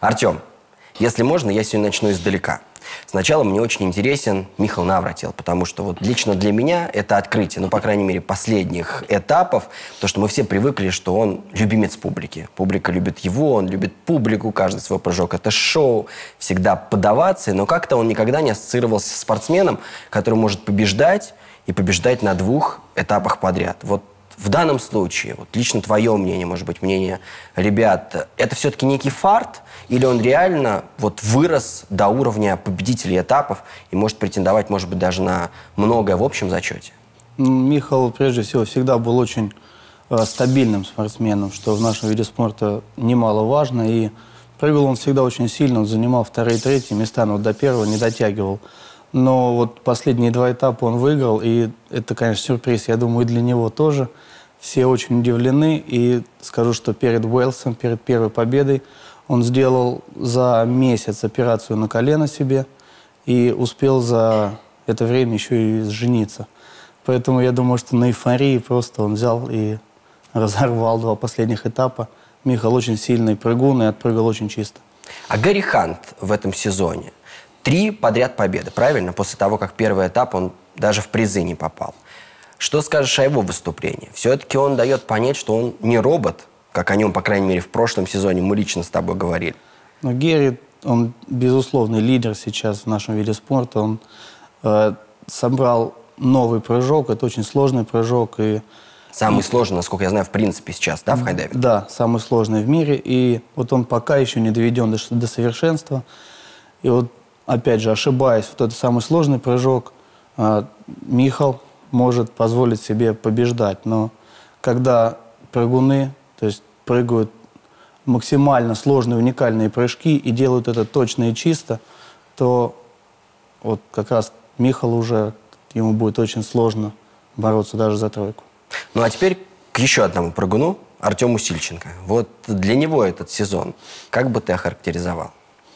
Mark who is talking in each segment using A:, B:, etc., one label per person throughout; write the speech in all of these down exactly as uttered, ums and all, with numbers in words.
A: Артем, если можно, я сегодня начну издалека. Сначала мне очень интересен Михал Навратил, потому что вот лично для меня это открытие, ну, по крайней мере, последних этапов, потому что мы все привыкли, что он любимец публики. Публика любит его, он любит публику, каждый свой прыжок – это шоу, всегда подаваться, но как-то он никогда не ассоциировался с спортсменом, который может побеждать и побеждать на двух этапах подряд. Вот в данном случае, вот лично твое мнение, может быть, мнение ребят, это все-таки некий фарт, или он реально вот вырос до уровня победителей этапов и может претендовать, может быть, даже на многое в общем зачете?
B: Михал, прежде всего, всегда был очень э, стабильным спортсменом, что в нашем виде спорта немаловажно. И прыгал он всегда очень сильно, он занимал вторые, третьи места, но вот до первого не дотягивал. Но вот последние два этапа он выиграл, и это, конечно, сюрприз, я думаю, и для него тоже. Все очень удивлены, и скажу, что перед Уэльсом, перед первой победой, он сделал за месяц операцию на колено себе и успел за это время еще и жениться. Поэтому я думаю, что на эйфории просто он взял и разорвал два последних этапа. Михал очень сильный прыгун и отпрыгал очень чисто.
A: А Гэри Хант в этом сезоне три подряд победы, правильно? После того, как первый этап он даже в призы не попал. Что скажешь о его выступлении? Все-таки он дает понять, что он не робот, как о нем, по крайней мере, в прошлом сезоне мы лично с тобой говорили.
B: Но Гэри, он безусловный лидер сейчас в нашем виде спорта. Он э, собрал новый прыжок, это очень сложный прыжок. И,
A: самый
B: и,
A: сложный, насколько я знаю, в принципе сейчас, да, в хайдайве?
B: Да, самый сложный в мире. И вот он пока еще не доведен до, до совершенства. И вот, опять же, ошибаясь, вот этот самый сложный прыжок, э, Михал может позволить себе побеждать. Но когда прыгуны, то есть прыгают максимально сложные, уникальные прыжки и делают это точно и чисто, то вот как раз Михал уже, ему будет очень сложно бороться даже за тройку.
A: Ну а теперь к еще одному прыгуну, Артему Сильченко. Вот для него этот сезон, как бы ты охарактеризовал?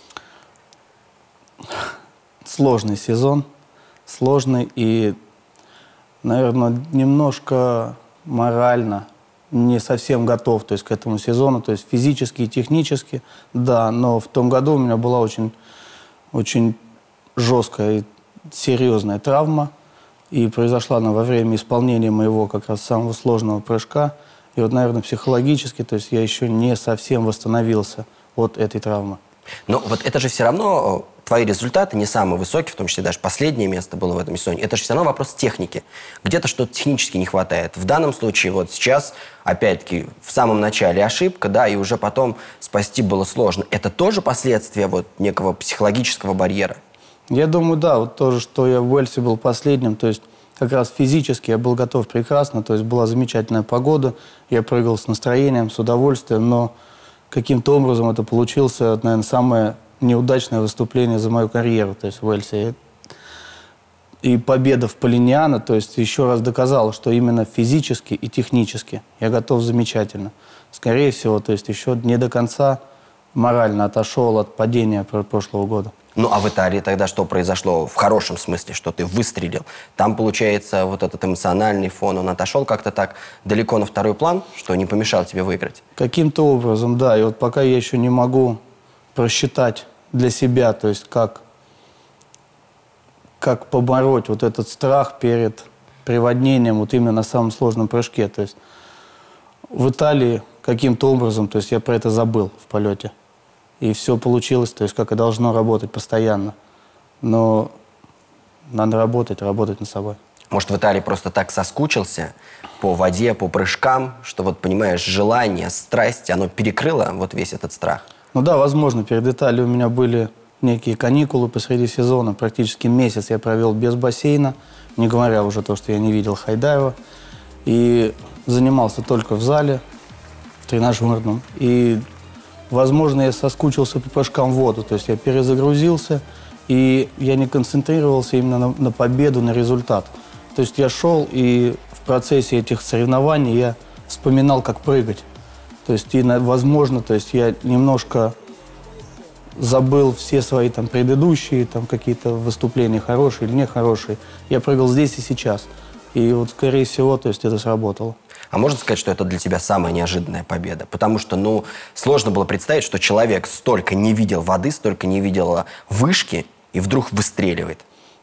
B: Сложный сезон, сложный и, наверное, немножко морально не совсем готов, то есть, к этому сезону, то есть физически и технически, да, но в том году у меня была очень, очень жесткая и серьезная травма, и произошла она во время исполнения моего как раз самого сложного прыжка, и вот, наверное, психологически, то есть я еще не совсем восстановился от этой травмы.
A: Но вот это же все равно, твои результаты не самые высокие, в том числе даже последнее место было в этом сезоне. Это же все равно вопрос техники. Где-то что-то технически не хватает. В данном случае вот сейчас, опять-таки, в самом начале ошибка, да, и уже потом спасти было сложно. Это тоже последствия вот некого психологического барьера?
B: Я думаю, да, вот тоже, что я в Уэльсе был последним, то есть как раз физически я был готов прекрасно, то есть была замечательная погода, я прыгал с настроением, с удовольствием, но каким-то образом это получилось, наверное, самое неудачное выступление за мою карьеру, то есть в Уэльсе. И победа в Полиниано, то есть еще раз доказала, что именно физически и технически я готов замечательно. Скорее всего, то есть еще не до конца морально отошел от падения прошлого года.
A: Ну, а в Италии тогда что произошло в хорошем смысле, что ты выстрелил? Там, получается, вот этот эмоциональный фон, он отошел как-то так далеко на второй план, что не помешал тебе выиграть?
B: Каким-то образом, да. И вот пока я еще не могу просчитать для себя, то есть как, как побороть вот этот страх перед приводнением вот именно на самом сложном прыжке. То есть в Италии каким-то образом, то есть я про это забыл в полете. И все получилось, то есть как и должно работать постоянно. Но надо работать, работать над собой.
A: Может, в Италии просто так соскучился по воде, по прыжкам, что вот, понимаешь, желание, страсть, оно перекрыло вот весь этот страх?
B: Ну да, возможно. Перед Италией у меня были некие каникулы посреди сезона. Практически месяц я провел без бассейна, не говоря уже то, что я не видел хайдайва. И занимался только в зале, в тренажерном. И возможно, я соскучился по прыжкам в воду, то есть я перезагрузился, и я не концентрировался именно на, на победу, на результат. То есть я шел, и в процессе этих соревнований я вспоминал, как прыгать. То есть, и, возможно, то есть я немножко забыл все свои там предыдущие там какие-то выступления, хорошие или нехорошие. Я прыгал здесь и сейчас. И вот, скорее всего, то есть это сработало.
A: А можно сказать, что это для тебя самая неожиданная победа? Потому что, ну, сложно было представить, что человек столько не видел воды, столько не видел вышки, и вдруг выстреливает.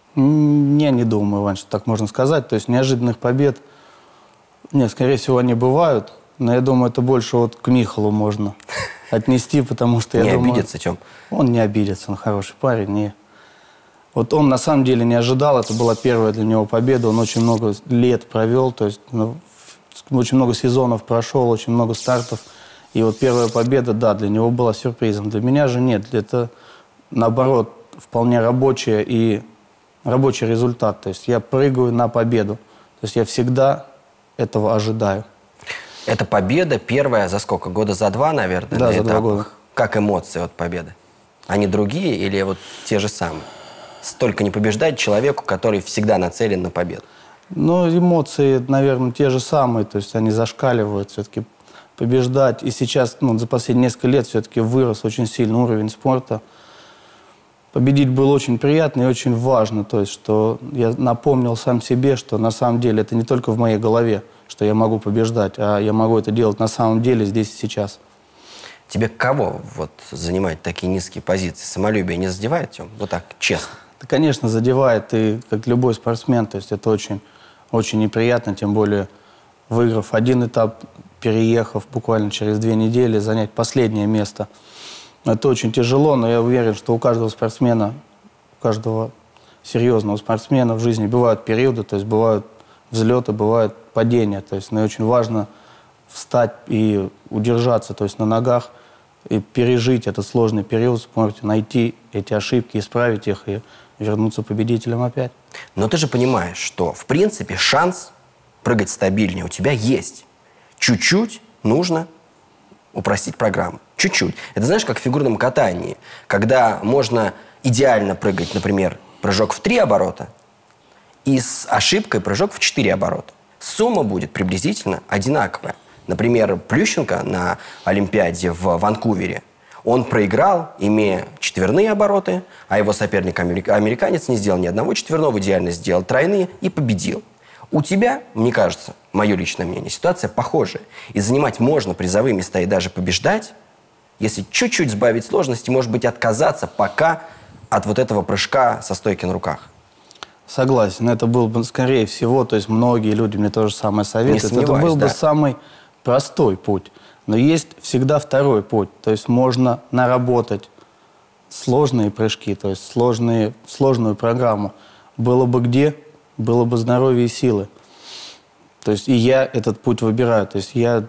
B: Я не думаю, Иван, что так можно сказать. То есть неожиданных побед, нет, скорее всего, они бывают. Но я думаю, это больше вот к Михалу можно отнести, потому что я
A: не
B: думаю...
A: Не обидится, Тём?
B: Он не обидится, он хороший парень. Не. Вот он на самом деле не ожидал, это была первая для него победа. Он очень много лет провел, то есть ну, очень много сезонов прошел, очень много стартов. И вот первая победа, да, для него была сюрпризом. Для меня же нет, это наоборот вполне рабочая и рабочий результат. То есть я прыгаю на победу. То есть я всегда этого ожидаю.
A: Это победа первая за сколько? Года за два, наверное?
B: Да, за два года.
A: Как эмоции от победы? Они другие или вот те же самые? Столько не побеждать человеку, который всегда нацелен на победу.
B: Ну, эмоции, наверное, те же самые. То есть они зашкаливают все-таки побеждать. И сейчас, ну, за последние несколько лет все-таки вырос очень сильно уровень спорта. Победить было очень приятно и очень важно. То есть, что я напомнил сам себе, что на самом деле это не только в моей голове, что я могу побеждать, а я могу это делать на самом деле здесь и сейчас.
A: Тебе кого вот занимать такие низкие позиции? Самолюбие не задевает, Тём? Вот так, честно.
B: Это, конечно, задевает, и как любой спортсмен, то есть это очень, очень неприятно, тем более выиграв один этап, переехав буквально через две недели, занять последнее место. Это очень тяжело, но я уверен, что у каждого спортсмена, у каждого серьезного спортсмена в жизни бывают периоды, то есть бывают взлеты, бывают падения. То есть, ну, очень важно встать и удержаться, то есть на ногах, и пережить этот сложный период в спорте, найти эти ошибки, исправить их и вернуться победителем опять.
A: Но ты же понимаешь, что, в принципе, шанс прыгать стабильнее у тебя есть. Чуть-чуть нужно упростить программу. Чуть-чуть. Это знаешь, как в фигурном катании, когда можно идеально прыгать, например, прыжок в три оборота, и с ошибкой прыжок в четыре оборота. Сумма будет приблизительно одинаковая. Например, Плющенко на Олимпиаде в Ванкувере, он проиграл, имея четверные обороты, а его соперник, американец, не сделал ни одного четверного, идеально сделал тройные и победил. У тебя, мне кажется, мое личное мнение, ситуация похожая. И занимать можно призовые места и даже побеждать, если чуть-чуть сбавить сложности, может быть, отказаться пока от вот этого прыжка со стойки на руках.
B: Согласен, это был бы, скорее всего, то есть многие люди мне тоже самое советуют. Это был
A: да.
B: бы самый простой путь. Но есть всегда второй путь. То есть можно наработать сложные прыжки, то есть сложные, сложную программу. Было бы где, было бы здоровье и силы. То есть и я этот путь выбираю. То есть я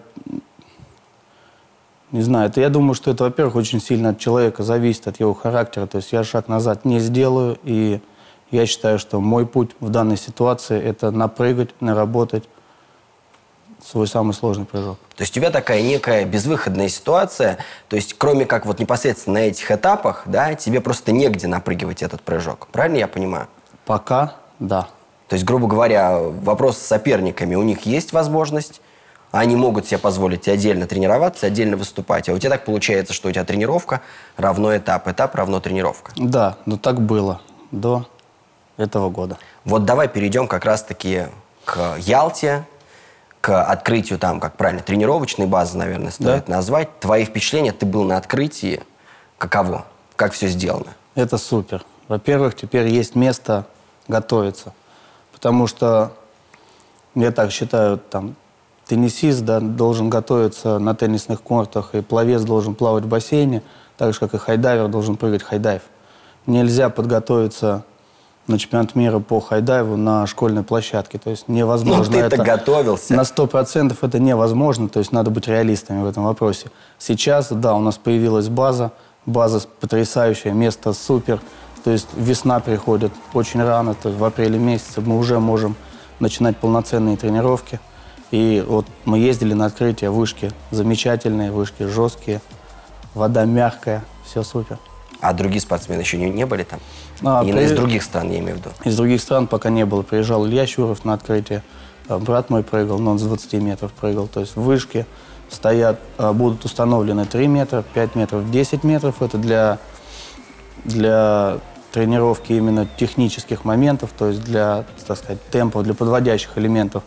B: не знаю, это, я думаю, что это, во-первых, очень сильно от человека зависит, от его характера. То есть я шаг назад не сделаю, и я считаю, что мой путь в данной ситуации – это напрыгать, наработать свой самый сложный прыжок.
A: То есть у тебя такая некая безвыходная ситуация, то есть кроме как вот непосредственно на этих этапах, да, тебе просто негде напрыгивать этот прыжок. Правильно я понимаю?
B: Пока да.
A: То есть, грубо говоря, вопрос с соперниками, у них есть возможность, они могут себе позволить отдельно тренироваться, отдельно выступать. А у тебя так получается, что у тебя тренировка равно этап, этап равно тренировка.
B: Да, но так было до этого года.
A: Вот давай перейдем как раз-таки к Ялте, к открытию там, как правильно, тренировочной базы, наверное, стоит да. назвать. Твои впечатления, ты был на открытии, каково? Как все сделано?
B: Это супер. Во-первых, теперь есть место готовиться. Потому что, я так считаю, там, теннисист да, должен готовиться на теннисных кортах, и пловец должен плавать в бассейне, так же, как и хайдайвер должен прыгать хайдайв. Нельзя подготовиться на чемпионат мира по хайдайву на школьной площадке. То есть невозможно.
A: Ну, ты-то готовился.
B: На сто процентов это невозможно. То есть надо быть реалистами в этом вопросе. Сейчас, да, у нас появилась база. База потрясающая, место супер. То есть весна приходит очень рано. То есть в апреле месяце мы уже можем начинать полноценные тренировки. И вот мы ездили на открытие, вышки замечательные, вышки жесткие, вода мягкая, все супер.
A: А другие спортсмены еще не, не были там?
B: А,
A: И
B: при...
A: из других стран, я имею в виду?
B: Из других стран пока не было. Приезжал Илья Щуров на открытие, брат мой прыгал, но он с двадцати метров прыгал. То есть вышки стоят, будут установлены три метра, пять метров, десять метров. Это для, для тренировки именно технических моментов, то есть для, так сказать, темпов, для подводящих элементов.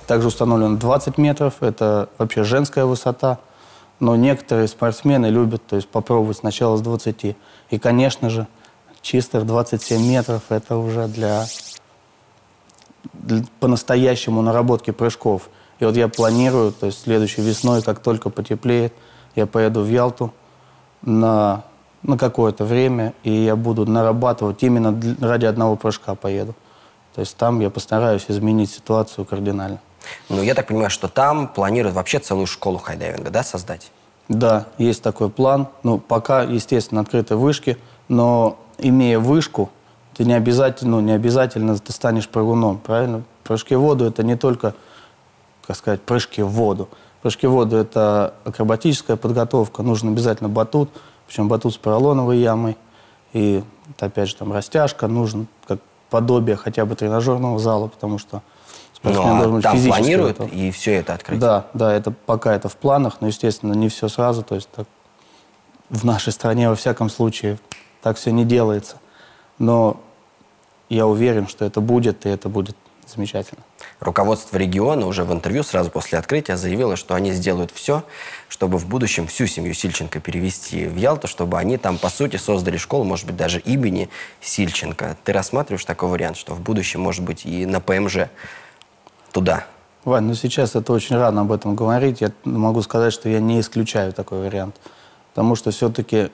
B: Также установлено двадцать метров, это вообще женская высота. Но некоторые спортсмены любят, то есть попробовать сначала с двадцати. И, конечно же, чистых двадцать семь метров – это уже для, для по-настоящему наработки прыжков. И вот я планирую, то есть следующей весной, как только потеплеет, я поеду в Ялту на, на какое-то время, и я буду нарабатывать именно для, ради одного прыжка поеду. То есть там я постараюсь изменить ситуацию кардинально.
A: Ну, я так понимаю, что там планируют вообще целую школу хайдайвинга, да, создать? Да,
B: есть такой план. Ну, пока, естественно, открыты вышки, но имея вышку, ты не обязательно, ну, не обязательно ты станешь прыгуном, правильно? Прыжки в воду – это не только, как сказать, прыжки в воду. Прыжки в воду – это акробатическая подготовка, нужен обязательно батут, причем батут с поролоновой ямой, и, это, опять же, там растяжка, нужен как подобие хотя бы тренажерного зала, потому что
A: ну, а там планируют готов. И все это открыть?
B: Да, да, это пока это в планах, но, естественно, не все сразу. То есть так, в нашей стране, во всяком случае, так все не делается. Но я уверен, что это будет, и это будет замечательно.
A: Руководство региона уже в интервью сразу после открытия заявило, что они сделают все, чтобы в будущем всю семью Сильченко перевести в Ялту, чтобы они там, по сути, создали школу, может быть, даже имени Сильченко. Ты рассматриваешь такой вариант, что в будущем, может быть, и на ПМЖ туда?
B: Вань, ну сейчас это очень рано об этом говорить. Я могу сказать, что я не исключаю такой вариант. Потому что все-таки,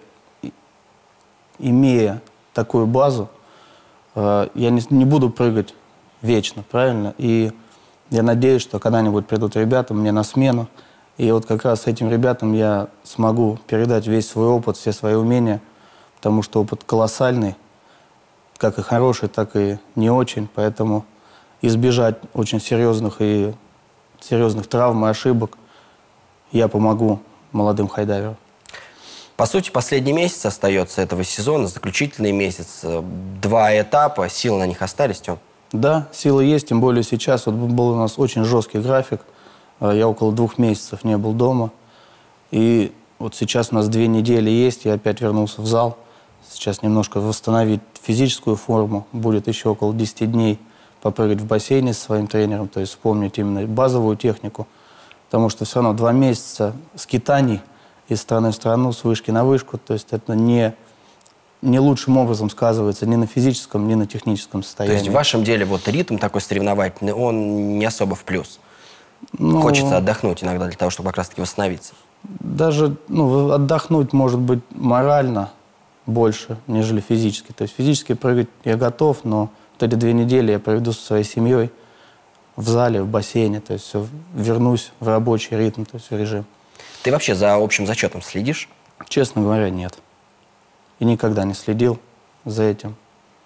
B: имея такую базу, я не, не буду прыгать вечно, правильно? И я надеюсь, что когда-нибудь придут ребята мне на смену. И вот как раз этим ребятам я смогу передать весь свой опыт, все свои умения. Потому что опыт колоссальный, как и хороший, так и не очень. Поэтому избежать очень серьезных и серьезных травм и ошибок я помогу молодым хайдайверам.
A: По сути, последний месяц остается этого сезона, заключительный месяц. Два этапа, силы на них остались, Тём?
B: Да, силы есть, тем более сейчас. Вот был у нас очень жесткий график. Я около двух месяцев не был дома. И вот сейчас у нас две недели есть, я опять вернулся в зал. Сейчас немножко восстановить физическую форму. Будет еще около десяти дней попрыгать в бассейне со своим тренером, то есть вспомнить именно базовую технику, потому что все равно два месяца скитаний из страны в страну, с вышки на вышку, то есть это не, не лучшим образом сказывается ни на физическом, ни на техническом состоянии.
A: То есть в вашем деле вот ритм такой соревновательный, он не особо в плюс? Ну, хочется отдохнуть иногда для того, чтобы как раз-таки восстановиться?
B: Даже ну, отдохнуть может быть морально больше, нежели физически. То есть физически прыгать я готов, но вот эти две недели я проведу со своей семьей в зале, в бассейне, то есть все, вернусь в рабочий ритм, то есть в режим.
A: Ты вообще за общим зачетом следишь?
B: Честно говоря, нет. И никогда не следил за этим.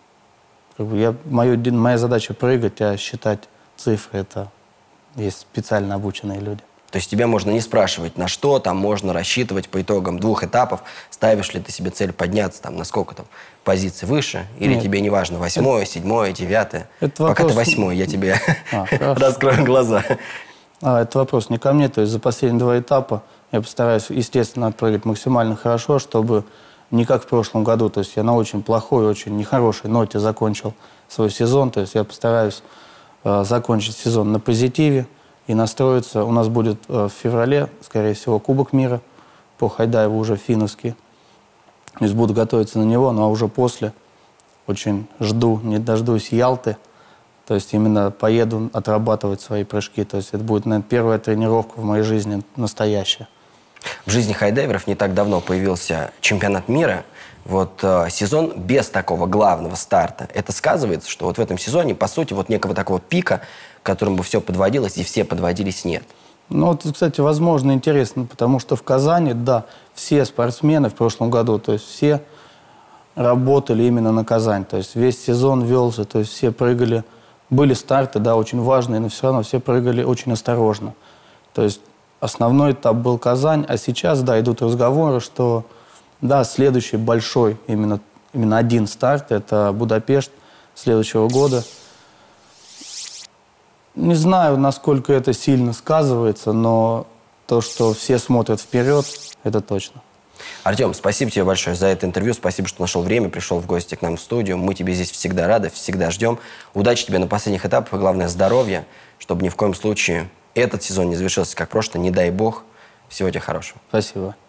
B: Как бы я, мою, моя задача прыгать, а считать цифры, это есть специально обученные люди.
A: То есть тебя можно не спрашивать, на что там можно рассчитывать по итогам двух этапов, ставишь ли ты себе цель подняться там на сколько там позиций выше, или Нет. тебе не важно, восьмое, это... седьмое, девятое? Это Пока вопрос... ты восьмой, я тебе а, раскрою глаза.
B: А, это вопрос не ко мне, то есть за последние два этапа я постараюсь, естественно, отпрыгать максимально хорошо, чтобы не как в прошлом году, то есть я на очень плохой, очень нехорошей ноте закончил свой сезон, то есть я постараюсь э, закончить сезон на позитиве, и настроиться. У нас будет э, в феврале, скорее всего, Кубок мира по хайдайву уже финновский. То есть буду готовиться на него, ну а уже после очень жду, не дождусь Ялты. То есть именно поеду отрабатывать свои прыжки. То есть это будет, наверное, первая тренировка в моей жизни настоящая.
A: В жизни хайдайверов не так давно появился чемпионат мира. Вот э, сезон без такого главного старта. Это сказывается, что вот в этом сезоне, по сути, вот некого такого пика, к которому бы все подводилось, и все подводились, нет.
B: Ну, вот, кстати, возможно, интересно, потому что в Казани, да, все спортсмены в прошлом году, то есть все работали именно на Казань. То есть весь сезон велся, то есть все прыгали. Были старты, да, очень важные, но все равно все прыгали очень осторожно. То есть основной этап был Казань, а сейчас, да, идут разговоры, что, да, следующий большой, именно, именно один старт, это Будапешт следующего года. Не знаю, насколько это сильно сказывается, но то, что все смотрят вперед, это точно.
A: Артем, спасибо тебе большое за это интервью. Спасибо, что нашел время, пришел в гости к нам в студию. Мы тебе здесь всегда рады, всегда ждем. Удачи тебе на последних этапах, и главное, здоровья, чтобы ни в коем случае этот сезон не завершился как прошлый. Не дай бог. Всего тебе хорошего.
B: Спасибо.